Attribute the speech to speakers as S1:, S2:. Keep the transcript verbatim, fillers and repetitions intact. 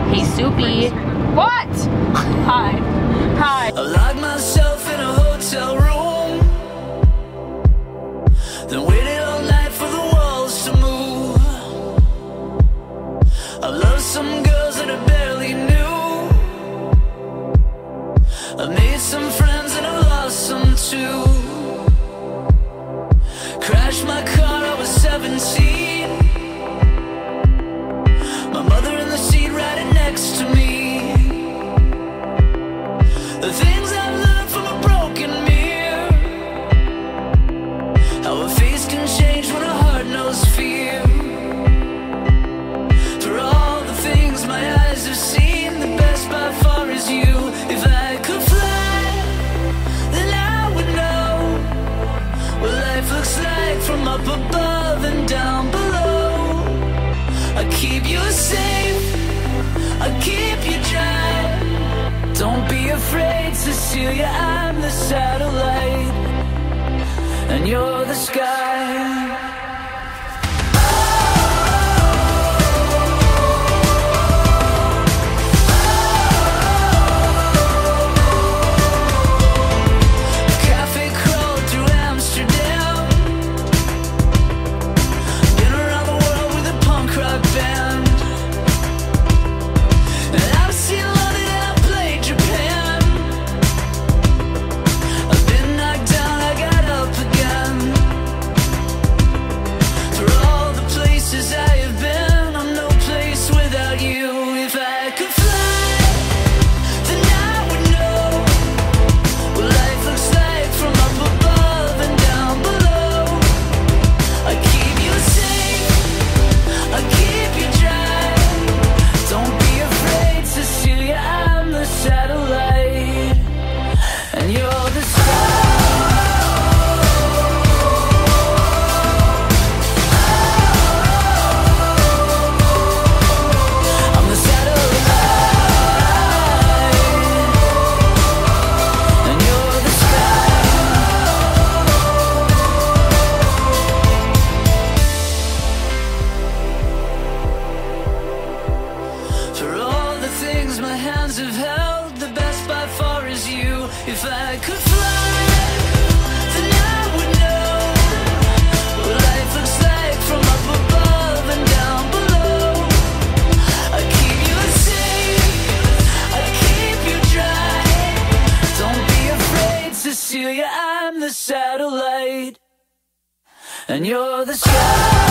S1: Hey, Soupy. What? Hi. Hi.
S2: I locked myself in a hotel room, then waited all night for the walls to move. I love some girls that I barely knew. I made some friends and I lost some too. Crashed my car, I was seventeen. My mother in the seat riding next to me. The things I've learned from a broken mirror, how a face can change when a heart knows fear. For all the things my eyes have seen, the best by far is you. If I could fly, then I would know what life looks like from up above and down below. I keep you safe, I keep you dry. Don't be afraid, Cecelia, I'm the satellite, and you're the sky. If I could fly, then I would know what life looks like from up above and down below. I keep you safe, I keep you dry. Don't be afraid, Cecelia, I'm the satellite, and you're the sky.